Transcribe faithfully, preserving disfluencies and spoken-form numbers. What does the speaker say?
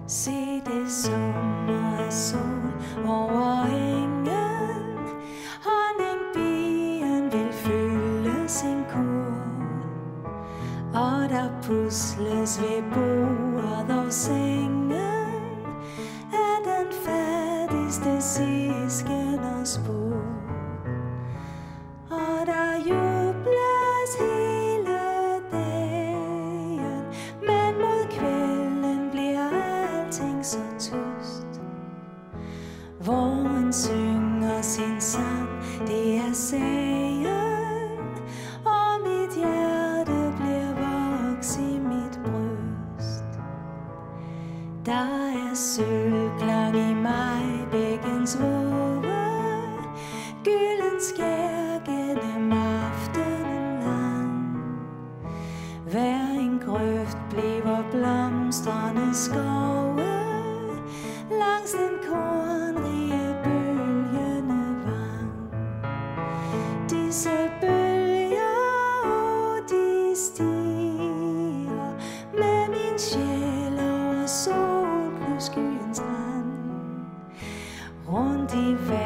Se det sommer af sol over engen. Honningbien vil fylde sin kur. Og der pusles ved bordet og sengen af den fattigste siskenders bo. Og der jubles hele dagen, men mod kvelden bliver alting så tyst. Våren synger sin sang, det er sagen, og mit hjerte bliver voks i mit bryst. Der er sølvklang i mig, bækkens våge, gylden skær gennem aftenen lang. Hver en grøft bliver blomstrende skove, langs den kornrige bølgende vang. Disse bølger, og de stiger med min sjæl over solglødskyens rand. Rundt i verden